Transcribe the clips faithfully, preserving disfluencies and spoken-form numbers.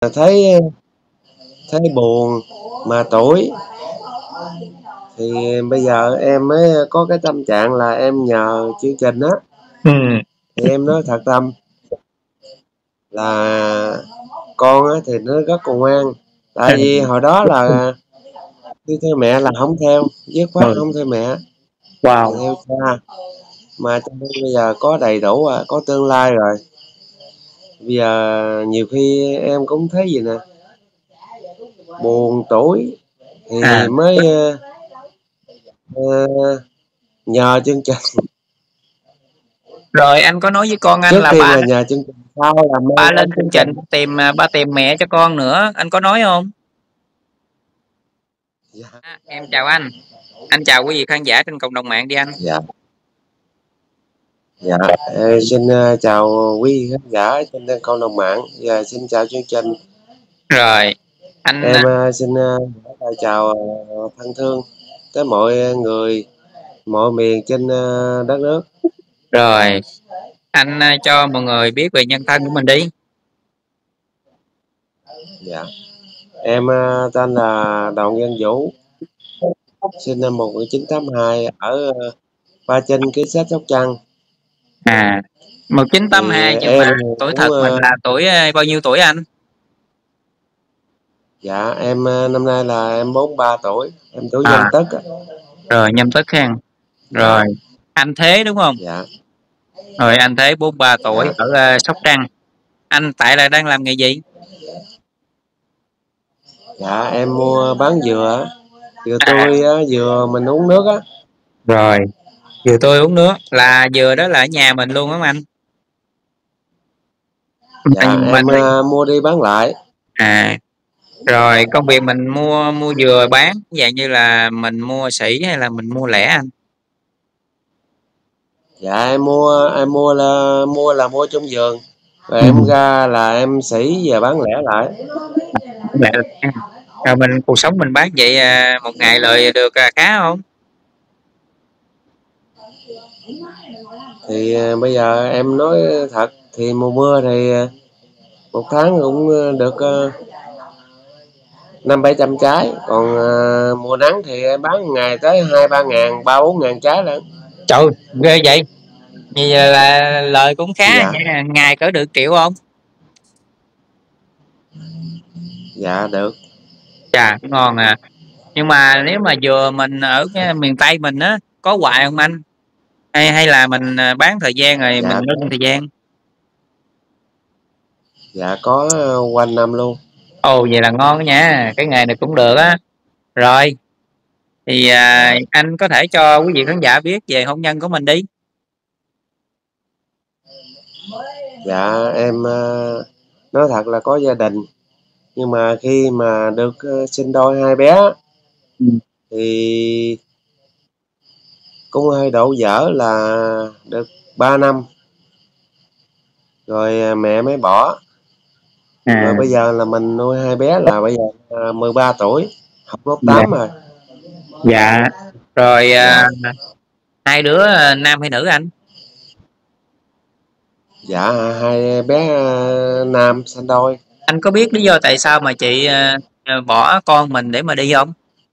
thấy thấy buồn mà tuổi thì bây giờ em mới có cái tâm trạng là em nhờ chương trình á. Ừ. Thì em nói thật tâm là con á thì nó rất là ngoan, tại vì hồi đó là đi theo mẹ là không theo, dứt khoát Ừ. không theo mẹ là Wow. theo cha, mà cho nên bây giờ có đầy đủ à, có tương lai rồi. Bây giờ nhiều khi em cũng thấy gì nè, buồn tuổi À, thì mới uh, uh, nhờ chương trình. rồi anh có nói với con anh Trước là tiên ba là nhờ chương trình, sau là mê ba lên lên chương chương trình trình. tìm à, ba tìm mẹ cho con nữa, anh có nói không? Dạ. À, em chào anh anh chào quý vị khán giả trên cộng đồng mạng đi anh. Dạ. Dạ. Ờ, xin uh, chào quý khán giả trên cộng đồng mạng và xin chào chương trình. Rồi anh Em uh, xin uh, chào uh, thân thương tới mọi người, mọi miền trên uh, đất nước. rồi anh à, cho mọi người biết về nhân thân của mình đi. Dạ. Em uh, tên là Đặng Văn Vũ, sinh năm một nghìn chín trăm tám mươi hai ở uh, Ba Chinh, Ký Sách, Sóc Trăng. À, một chín tám Thì hai nhưng em mà tuổi cũng thật mình uh, là tuổi à, bao nhiêu tuổi anh? dạ em uh, năm nay là em bốn mươi ba tuổi, em tuổi Nhâm À, Tất á. rồi nhâm tất khen. Dạ. Rồi anh Thế đúng không? Dạ. Rồi anh Thế bốn mươi ba tuổi Dạ. ở à, Sóc Trăng. Anh tại là đang làm nghề gì? Dạ em mua bán dừa á, dừa À, tươi á, dừa mình uống nước á. rồi dừa tôi uống nước là dừa đó là ở nhà mình luôn không anh? Mà, Dạ mà em uh, mua đi bán lại. à, rồi công việc mình mua mua dừa bán dạng như là mình mua sỉ hay là mình mua lẻ anh? Dạ em mua em mua là mua là mua trong vườn, rồi Ừ. em ra là em sỉ và bán lẻ lại. Lẻ là- rồi mình cuộc sống mình bán vậy à, một ngày lời được à, khá không? Thì uh, bây giờ em nói thật thì mùa mưa thì uh, một tháng cũng uh, được uh, năm bảy trăm trái, còn uh, mùa nắng thì em bán ngày tới hai ba ngàn, ba bốn ngàn trái lận. Trời ghê vậy, vậy là lời cũng khá, Dạ. vậy là ngày cỡ được triệu không? Dạ được. Chà ngon à. Nhưng mà nếu mà dừa mình ở cái miền Tây mình á có hoài không anh, hay hay là mình à, bán thời gian rồi mình Dạ ngưng thời gian? dạ có uh, quanh năm luôn. Ồ vậy là ngon đó nha, cái nghề này cũng được á. Rồi thì à, Dạ. anh có thể cho quý vị khán giả biết về hôn nhân của mình đi. Dạ em uh, nói thật là có gia đình, nhưng mà khi mà được uh, sinh đôi hai bé Ừ. thì cũng hơi đổ vỡ là được ba năm rồi à, mẹ mới bỏ. Rồi À, bây giờ là mình nuôi hai bé là bây giờ à, mười ba tuổi, học lớp dạ, tám rồi. dạ. Rồi à, Dạ. hai đứa à, nam hay nữ anh? Dạ hai bé à, nam sinh đôi. Anh có biết lý do tại sao mà chị à, à, bỏ con mình để mà đi không?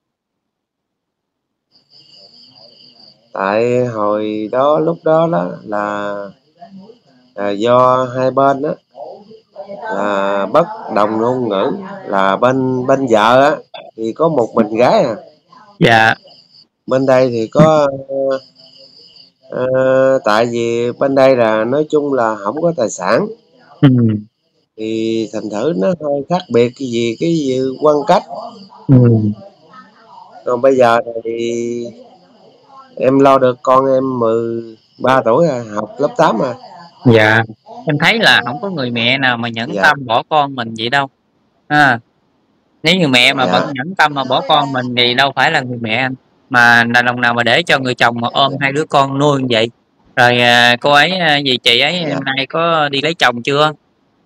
Tại hồi đó lúc đó đó là, là do hai bên đó là bất đồng ngôn ngữ, là bên bên vợ á thì có một mình gái à, Dạ. bên đây thì có ờ, tại vì bên đây là nói chung là không có tài sản, Ừ. thì thành thử nó hơi khác biệt cái gì cái gì quan cách. Ừ. Còn bây giờ thì em lo được con em mười ba tuổi rồi, học lớp tám rồi. Dạ, em thấy là không có người mẹ nào mà nhẫn Dạ. tâm bỏ con mình vậy đâu. À, nếu như mẹ mà vẫn Dạ. nhẫn tâm mà bỏ con mình thì đâu phải là người mẹ anh, mà là lòng nào mà để cho người chồng mà ôm hai đứa con nuôi như vậy. Rồi à, cô ấy à, gì chị ấy Dạ. hôm nay có đi lấy chồng chưa?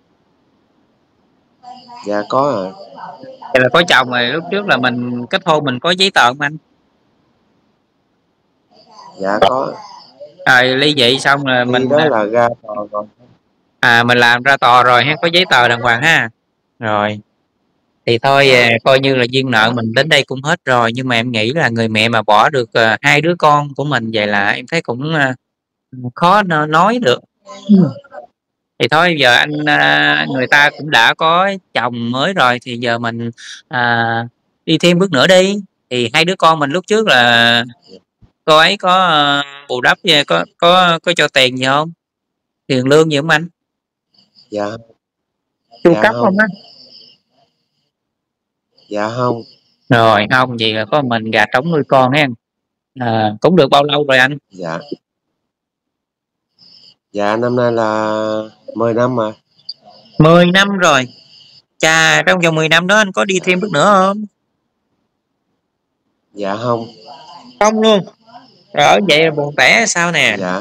Dạ có rồi. Vậy là có chồng rồi, lúc trước là mình kết hôn mình có giấy tờ không anh? Dạ có. Rồi ly dị xong rồi Khi mình đó là ra tòa rồi. à mình làm ra tòa rồi ha, có giấy tờ đàng hoàng ha. Rồi, thì thôi, Dạ. à, coi như là duyên nợ mình đến đây cũng hết rồi, nhưng mà em nghĩ là người mẹ mà bỏ được, ờ, hai đứa con của mình vậy là em thấy cũng, a, khó n nói được. Ừm. Thì thôi giờ anh, a người ta cũng đã có chồng mới rồi thì giờ mình, à, đi thêm bước nữa đi. Thì hai đứa con mình lúc trước là cô ấy có, ơ, bù đắp cho có có có cho tiền gì hông? Tiền lương gì hông anh? Dạ. Chu Dạ cấp hông hông. á? Dạ hông. Rồi, hông, vậy là có mình gà trống nuôi con hen. À, cũng được bao lâu rồi anh? Dạ. Dạ, năm nay là mười năm rồi. mười năm rồi. Chà, trong vòng mười năm đó anh có đi thêm bước nữa hông? Dạ hông. Không luôn? Trời ơi, vậy là buồn tẻ sao nè? Dạ.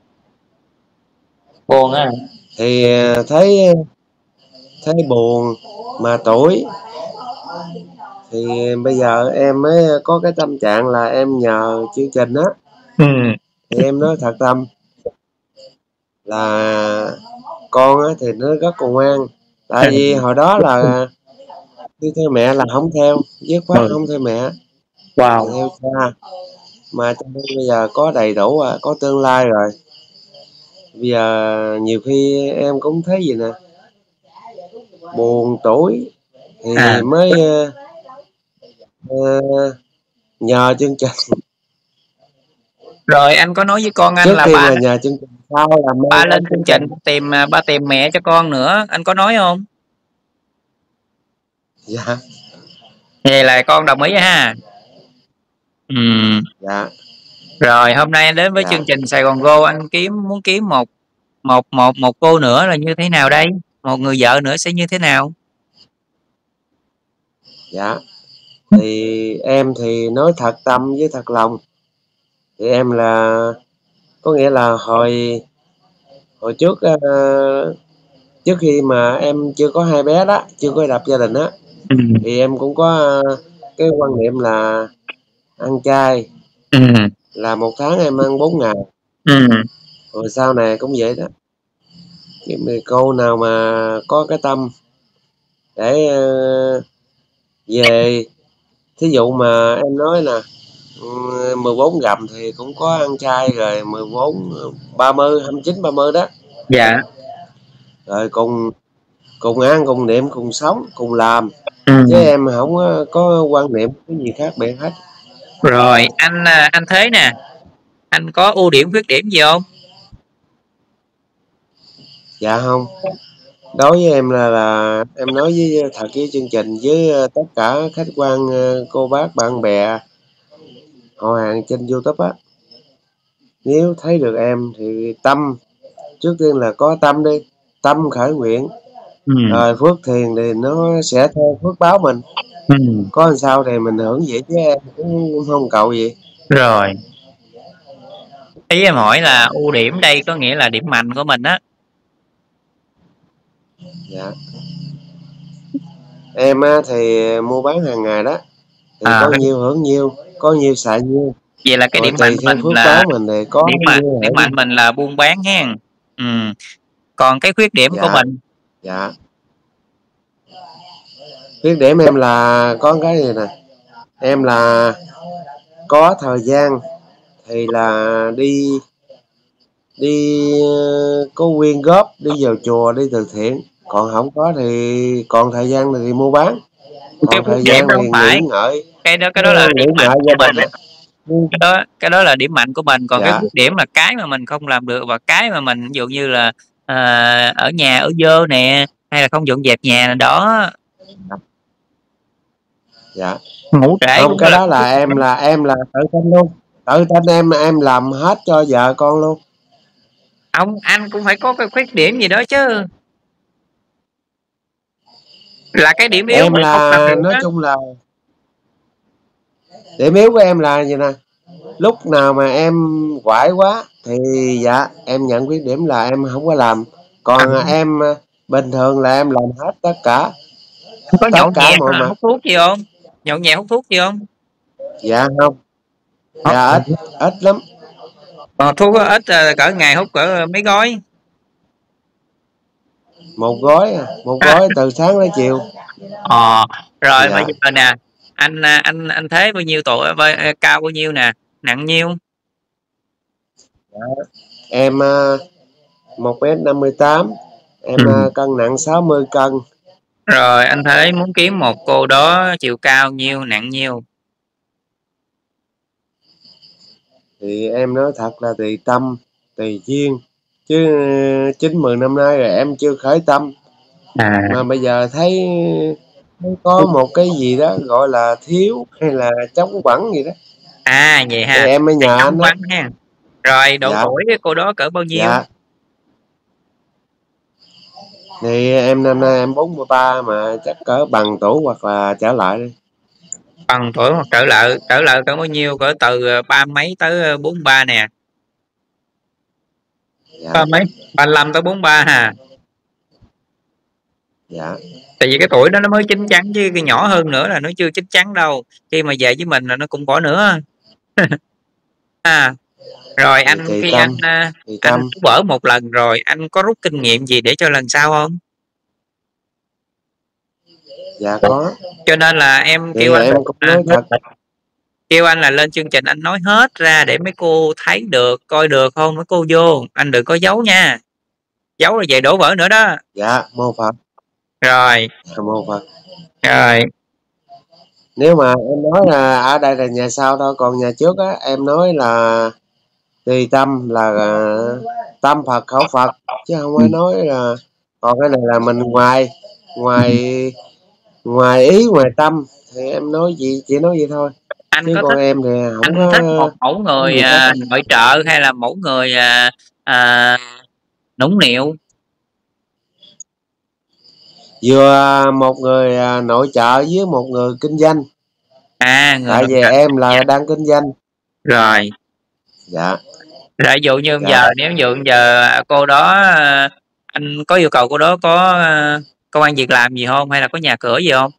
Buồn ha. Thì, à, thấy thấy buồn mà tủi. Thì bây giờ em mới có cái tâm trạng là em nhờ chương trình á. Ừm. Thì em nói thật tâm là con á thì nó rất là ngoan, tại vì hồi đó là đi theo mẹ là hổng theo, dứt khoát Ừ. hông theo mẹ, mà Wow! theo cha. Mà cho nên bây giờ có đầy đủ à, có tương lai rồi. Bây giờ nhiều khi em cũng thấy vầy nè buồn tủi À. thì mới, ơ, ơ, nhờ chương trình. Rồi anh có nói với con anh Trước là tiên ba là lên nhờ chương trình, sau là mê ba ra lên chương chương trình trình. tìm, à, ba tìm mẹ cho con nữa, anh có nói hông? Dạ. Vậy là con đồng ý ha? Ừm. Dạ. Rồi, hôm nay anh đến với Dạ. chương trình Sài Gòn Go, anh kiếm muốn kiếm một một một một cô nữa là như thế nào đây? Một người vợ nữa sẽ như thế nào? Dạ. Thì em thì nói thật tâm với thật lòng. Thì em là có nghĩa là hồi hồi trước, ơ, trước khi mà em chưa có hai bé đó, chưa có lập gia đình á, Ừm. thì em cũng có, a, cái quan niệm là ăn chay. Ừm. Là một tháng em ăn bốn ngày. Ừm. Rồi sau này cũng vậy đó. Nhưng mà cô nào mà có cái tâm để, ơ, về thí dụ mà em nói nè, ừm, mười bốn rằm thì cũng có ăn chay rồi mười bốn, ơ, ba mươi, hai mươi chín, ba mươi đó. Dạ. Rồi cùng cùng ăn, cùng niệm, cùng sống, cùng làm, chứ Ừm. em hổng có có quan niệm cái gì khác biệt hết. Rồi, anh, a, anh Thế nè, anh có ưu điểm, khuyết điểm gì hông? Dạ hông. Đối với em là là em nói với thật với chương trình, với, ơ, tất cả khách quan, ơ, cô bác, bạn bè họ hàng trên YouTube á. Nếu thấy được em thì tâm, trước tiên là có tâm đi, tâm khởi nguyện, Ừm. rồi phước thiền thì nó sẽ theo phước báo mình. Ừm. Có làm sao thì mình hưởng vậy chứ em cũng hông cầu gì. Rồi. Ý em hỏi là ưu điểm đây có nghĩa là điểm mạnh của mình á. Dạ. Em á thì mua bán hàng ngày đó, thì À, có nhiêu hưởng nhiêu, có nhiêu xài nhiêu, vậy là cái rồi điểm mạnh tùy của theo mình phước là báo mình thì có điểm mạnh nhiêu điểm hưởng mạnh nhiêu. mình là buôn bán hen. Ừm, còn cái khuyết điểm của Dạ. mình? Dạ. Khuyết điểm em là có cái vầy nè, em là có thời gian thì là đi đi, ơ, có quyên góp, đi vào chùa, đi từ thiện, còn hổng có thì còn thời gian thì mua bán, Cái còn khuyết thời điểm gian đó hông thì nghĩ phải, ngợi, cái đó cái ơ, đó là nghĩ điểm mạnh ngợi của gia mình đình á. á. Ừm. Cái đó cái đó là điểm mạnh của mình, còn cái Dạ. khuyết điểm là cái mà mình không làm được và cái mà mình ví dụ như là, ờ, ở nhà ở dơ nè, hay là không dọn dẹp nhà, đó. Dạ. Ngủ trễ Hông, cũng cái là đó cái là khuyết em điểm. là em là tự tin luôn, tự tin em em làm hết cho vợ con luôn. Hông, anh cũng phải có cái khuyết điểm gì đó chứ. Là cái điểm yếu Em mà anh không làm là được nói á. chung là điểm yếu của em là vầy nè, lúc nào mà em quải quá thì dạ, em nhận khuyết điểm là em hổng có làm, À. còn em, a, bình thường là em làm hết tất cả, Có tất nhậu cả nhẹt mọi hay là mặt. hút thuốc gì hông? Nhậu nhẹt, hút thuốc gì hông? Dạ hông. Hông. Dạ ít, ít lắm. Ờ, thuốc á ít, ờ, cỡ ngày hút cỡ mấy gói? một gói à, một gói từ sáng tới chiều. Ờ, rồi bây Dạ. giờ nè, anh anh anh Thế bao nhiêu tuổi, bao, cao bao nhiêu nè, nặng nhiêu? Dạ. Em một mét năm mươi tám, em Ừ. cân nặng sáu mươi cân. Rồi anh Thế muốn kiếm một cô đó chiều cao nhiêu, nặng nhiêu? Thì em nói thật là tùy tâm, tùy duyên, chứ chín mười năm nay rồi em chưa khởi tâm. À. Mà bây giờ thấy có một cái gì đó gọi là thiếu hay là trống vắng gì đó, À vậy thì ha, em mới cái nhờ trống anh á. vắng ha. Rồi độ Dạ. tuổi cái cô đó cỡ bao nhiêu? Dạ. Thì em năm nay em bốn mươi ba mà chắc cỡ bằng tuổi hoặc là trở lại đi. Bằng tuổi hoặc trở lại, trở lại cỡ bao nhiêu? Cỡ từ ba mấy tới bốn ba nè. Ba Dạ. mấy? ba lăm tới bốn ba ha. Dạ. Tại vì cái tuổi đó nó mới chín chắn, chứ cái nhỏ hơn nữa là nó chưa chín chắn đâu. Khi mà về với mình là nó cũng bỏ nữa. À, rồi Thì anh tùy khi anh tâm, à, tùy anh tâm. vỡ một lần rồi, anh có rút kinh nghiệm gì để cho lần sau không? Dạ có. Cho nên là em kêu Thì anh em cũng à, nói thật. kêu anh là lên chương trình anh nói hết ra để mấy cô thấy được, coi được không, mấy cô vô, anh đừng có giấu nha, giấu là về đổ vỡ nữa đó. Dạ mô Phật. Rồi. Dạ, mô Phật. Rồi. Nếu mà em nói là ở đây là nhà sau thôi, còn nhà trước á em nói là tùy tâm là uh, tâm Phật khẩu Phật, chứ không Ừ. phải nói là, còn cái này là mình ngoài ngoài ngoài ý ngoài tâm, thì em nói gì chỉ nói vậy thôi, Anh chứ có con thích em thì không anh có thích một mẫu có người gì khác. à, nội trợ hay là mẫu người à, à, nũng nịu? Vừa một người à, nội trợ với một người kinh doanh, À, người tại nội vì trợ. em là đang kinh doanh. Rồi. Dạ. Rồi dụ như Dạ. giờ, nếu dụ giờ cô đó à, anh có yêu cầu cô đó có à, công ăn việc làm gì không, hay là có nhà cửa gì không?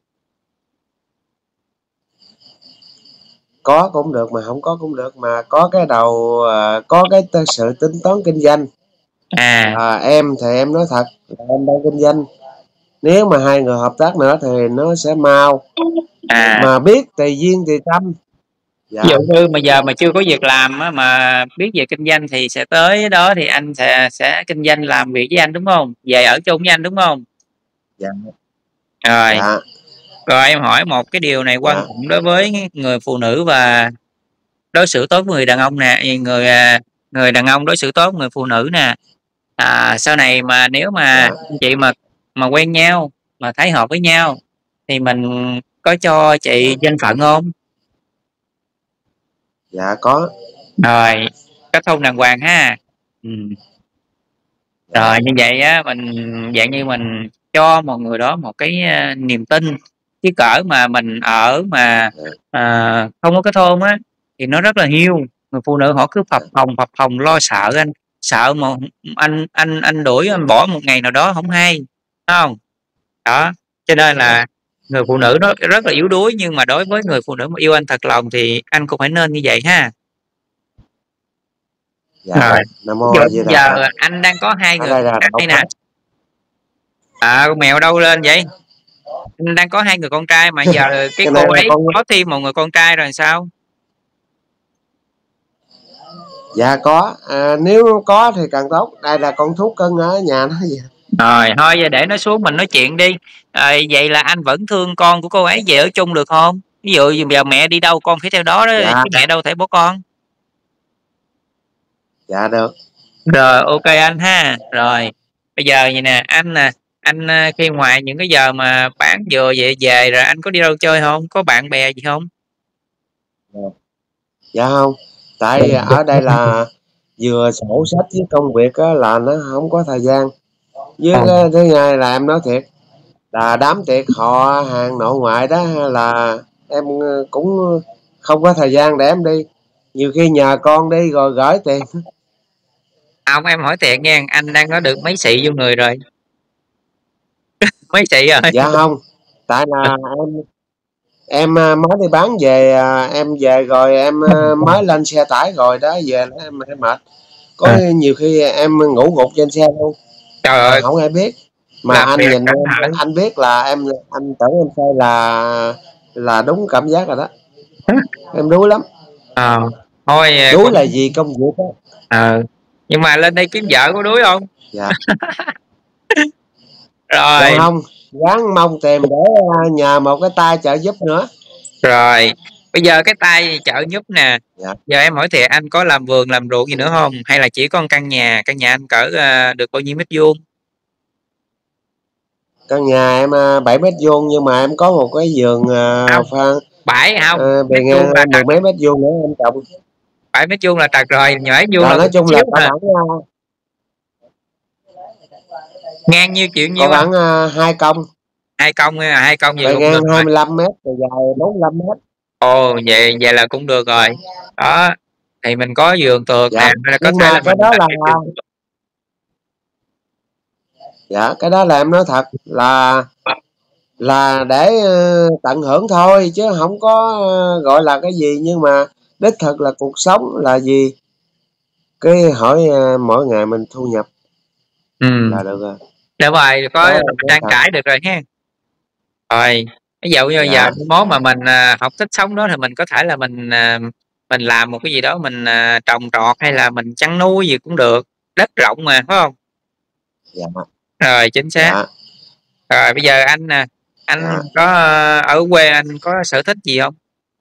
Có cũng được mà không có cũng được, mà có cái đầu à, có cái t- sự tính toán kinh doanh. À. À, em thì em nói thật là em đang kinh doanh, nếu mà hai người hợp tác nữa thì nó sẽ mau, À. mà biết tùy duyên tùy tâm. Ví dụ Dạ. như mà giờ mà chưa có việc làm á, mà biết về kinh doanh thì sẽ tới đó thì anh sẽ sẽ kinh doanh làm việc với anh đúng không? Về ở chung với anh đúng không? Dạ. Rồi. Dạ. Rồi em hỏi một cái điều này quan Dạ. trọng đối với người phụ nữ và đối xử tốt với người đàn ông nè, người à, người đàn ông đối xử tốt với người phụ nữ nè. À, sau này mà nếu mà Dạ. anh chị mà mà quen nhau mà thấy hợp với nhau thì mình có cho chị danh phận không? Dạ có. Rồi, kết hôn đàng hoàng ha. Ừ. Rồi Dạ. như vậy á, mình dạng như mình cho một người đó một cái à, niềm tin, chứ cỡ mà mình ở mà Dạ. à, không có kết hôn á thì nó rất là hiu. Người phụ nữ họ cứ phập Dạ. phồng phập phồng lo sợ anh, sợ mà anh anh anh đuổi anh bỏ một ngày nào đó không hay, phải không? Đó, cho nên Dạ. là người phụ nữ đó rất là yếu đuối, nhưng mà đối với người phụ nữ mà yêu anh thật lòng thì anh cũng phải nên như vậy ha. Dạ Rồi. rồi. Nam Ví mô dụ A Di Đà giờ Phật. anh đang có hai Ở người đây con là đạo trai nè. Phật. À, con mèo đâu lên vậy? Anh đang có hai người con trai mà giờ cái Cái cô này là ấy con. có thêm một người con trai rồi sao? Dạ có, à, nếu có thì càng tốt, đây là con thuốc cưng ở nhà nó vậy. Rồi thôi giờ để nó xuống mình nói chuyện đi. À, vậy là anh vẫn thương con của cô ấy về ở chung được không? Ví dụ giờ mẹ đi đâu con phải theo đó đó, Dạ. chứ mẹ đâu thể bỏ con. Dạ được. Rồi ok anh ha. Rồi bây giờ vậy nè anh nè, anh à, khi ngoài những cái giờ mà bán vừa về về rồi anh có đi đâu chơi không, có bạn bè gì không? Dạ không, tại ở đây là vừa sổ sách với công việc á, là nó không có thời gian, với À. cái thứ hai là em nói thiệt là đám tiệc họ hàng nội ngoại đó là em cũng không có thời gian để em đi, nhiều khi nhờ con đi rồi gửi tiền. Ông em hỏi thiệt nha, anh đang có được mấy xị vô người rồi? Mấy xị rồi? Dạ không, tại là em em à, mới đi bán về, à, em về rồi em à, mới lên xe tải rồi đó, về đó em, em mệt, có À, nhiều khi em ngủ gục trên xe luôn trời mà ơi, không ai biết. Mà làm anh việc nhìn cẩn em, thận. anh biết là em anh tưởng em xây là là đúng cảm giác rồi đó. Em đuối lắm. Ờ, thôi, à, Đuối cũng là vì công việc á. ờ, nhưng mà lên đây kiếm vợ có đuối hông? Dạ. Dạ Rồi. hông, ráng mong tìm để, a, nhờ một cái tay trợ giúp nữa. Rồi, bây giờ cái tay trợ giúp nè, Dạ. giờ em hỏi thiệt anh có làm vườn làm ruộng gì nữa hông? Hay là chỉ có một căn nhà, căn nhà anh cỡ, a, được bao nhiêu mét vuông? Căn nhà em, a, bảy mét vuông nhưng mà em có một cái vườn, à, Hông, pha bảy hông, ờ, bề mét ngang vuông là mười trật. mấy mét vuông nữa em trồng. bảy mét vuông là trật rồi, nhỏ vuông Là là nói một chút chung là xíu có à. khoảng, a Ngang nhiêu, chiều có nhiêu anh? khoảng, a, hai công. hai công ha, hai công vậy Bề cũng được ngang hai rồi. mươi lăm mét, bề dài bốn lăm mét. Ồ, vậy vậy là cũng được rồi. Đó, thì mình có vườn tược nè, Dạ, hay là có nhưng thể là mà cái mình đó làm là cái vườn tược. Dạ, cái đó là em nói thật là là để, ơ, tận hưởng thôi chứ hổng có, ơ, gọi là, cái gì, nhưng mà đích thực là cuộc sống là gì? Cái hỏi, a, mỗi ngày mình thu nhập Ừm. là được rồi. Đúng rồi, có Đó, mình nói trang thật. trải được rồi ha. Rồi, ví dụ như giờ Dạ. mai mốt mà mình, à, hổng thích sống đó thì mình có thể là mình, à, mình làm một cái gì đó mình, à, trồng trọt hay là mình chăn nuôi gì cũng được, đất rộng mà, phải hông? Dạ. Rồi, chính xác. Dạ. Rồi bây giờ anh nè, anh Dạ. có, ơ ở quê anh có sở thích gì hông?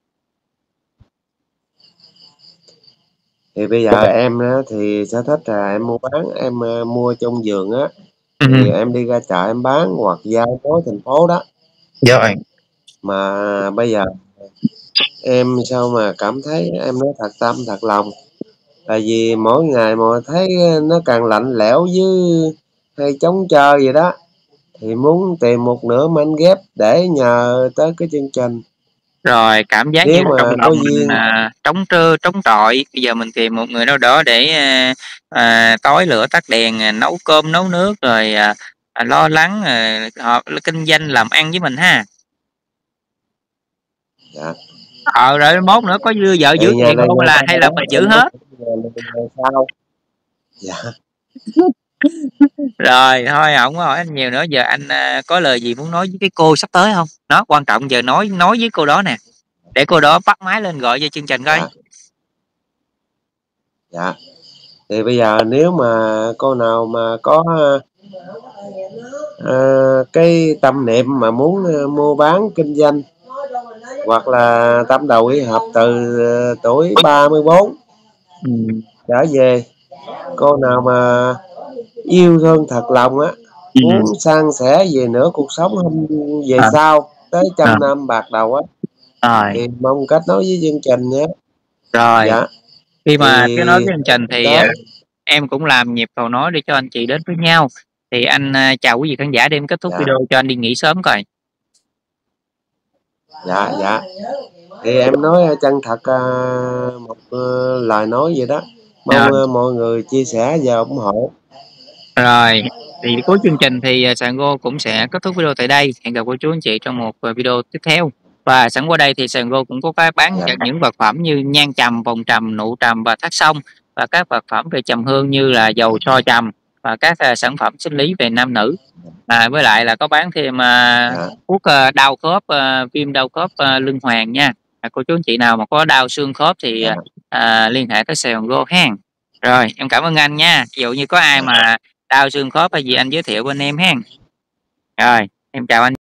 Thì bây giờ em á thì sở thích là em mua bán, em, a, mua trong vườn á, thì Ừm. em đi ra chợ em bán hoặc giao tới thành phố đó. Rồi. Mà bây giờ em sao mà cảm thấy em nói thật tâm thật lòng, tại vì mỗi ngày mà thấy, ơ, nó càng lạnh lẽo với hay trống trơ vậy đó, thì muốn tìm một nửa mảnh ghép để nhờ tới cái chương trình. Rồi, cảm giác như Nếu trong mà có lòng mình, duyên à, trống trơ, trống trọi, bây giờ mình tìm một người nào đó để, a, à, tối lửa tắt đèn, à, nấu cơm nấu nước rồi, à, à, lo lắng, ờ, hợp l kinh doanh làm ăn với mình ha. Dạ. Ờ, rồi mai mốt nữa có dư vợ giữ Thì nhà tiền này hông nhà là ta hay là đó, mình giữ em nói hết? sao. Dạ. Rồi, thôi hổng có hỏi anh nhiều nữa, giờ anh, a, có lời gì muốn nói với cái cô sắp tới hông? Đó, quan trọng giờ nói nói với cô đó nè, để cô đó bắt máy lên gọi vô chương trình coi. Dạ. Dạ. Thì bây giờ nếu mà cô nào mà có, ơ, ờ, cái tâm niệm mà muốn, ơ, mua bán kinh doanh hoặc là tâm đầu ý hợp từ, ờ, tuổi ba mươi bốn Ừm. trở về, cô nào mà yêu thương thật lòng á, Ừm. muốn san sẻ về nữa cuộc sống hông về Ờ. sau tới Ờ. trăm năm bạc đầu á, Rồi. thì mong kết nối với chương trình nhé. Rồi, Dạ. khi mà Thì kết nối với chương trình thì, à, tới em cũng làm nhịp cầu nối để cho anh chị đến với nhau. Thì anh, a, chào quý vị khán giả đi, em kết thúc Dạ. video cho anh đi nghỉ sớm coi. Dạ, dạ. Thì em nói, a, chân thật, à, một, ơ, lời nói vậy đó, Rồi. mong, ơ, mọi người chia sẻ và ủng hộ. Rồi, thì cuối chương trình thì, à, Sàn Gô cũng sẽ kết thúc video tại đây. Hẹn gặp cô chú anh chị trong một, ờ, video tiếp theo. Và sẵn qua đây thì Sàn Gô cũng có phát bán Dạ. ch những vật phẩm như nhang trầm, vòng trầm, nụ trầm và thác sông, và các vật phẩm về trầm hương như là dầu tro trầm và các, a, sản phẩm sinh lý về nam nữ. À, với lại là có bán thêm, a, Dạ. thuốc, ơ, đau khớp, ơ, viêm đau khớp, ơ, Lưng Hoàng nha. À, cô chú anh chị nào mà có đau xương khớp thì, Dạ. à, à, liên hệ tới Sàn Gô hen. Rồi, em cảm ơn anh nha. Ví dụ như có ai Dạ. mà đau xương khớp hay gì anh giới thiệu bên em hen. Rồi, em chào anh.